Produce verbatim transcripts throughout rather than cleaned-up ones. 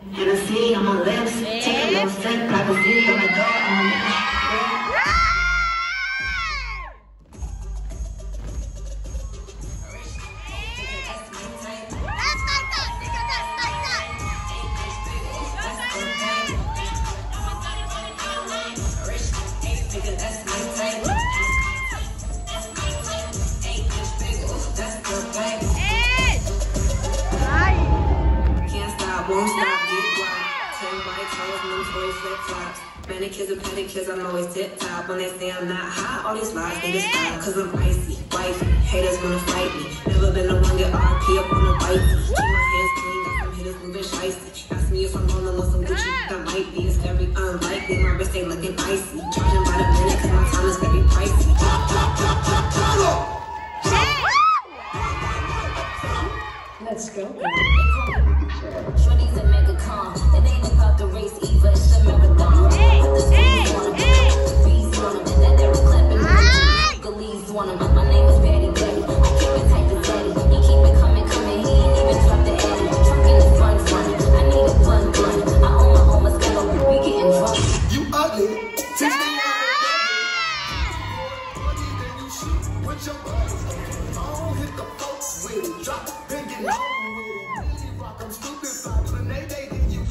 Hennessy on my lips, take a little sip, privacy on my door, on my won't stop, get wild. Ten white toes, new toys, flip flops. Manicures and pedicures, I'm always tip top. When they say I'm not hot, all these lies they just stop. Cause I'm icy, wifey. Haters wanna fight me. Never been the one get R P up on the bike. Keep my hands clean, got some hitters moving shiesty. Ask me if I'm rolling with some Gucci, that might be. It's very unlikely, my wrist ain't looking icy. Charging by the minute, cause my time is very pricey. Let's go. Shorties that make a calm. It ain't about the race either, it's the marathon. Hey, Put the hey, squeeze on them, hey. freeze on them, that they're clapping. Galees on them. My name is Betty Betty. I keep it tight as Daddy. He keep it coming, coming. He ain't even drop the Addy. Truck in the front, front. I need a blunt, blunt. I own my own Moscato. We getting drunk. You ugly. Teach me how with your butt. Oh, hit the folks with it. Drop it, then get low with it. Rock, I'm stupid, but they dated you.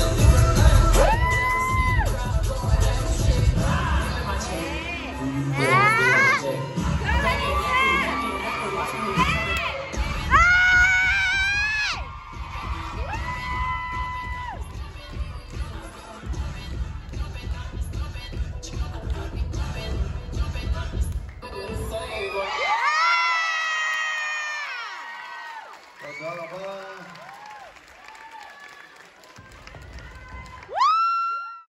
Yeah.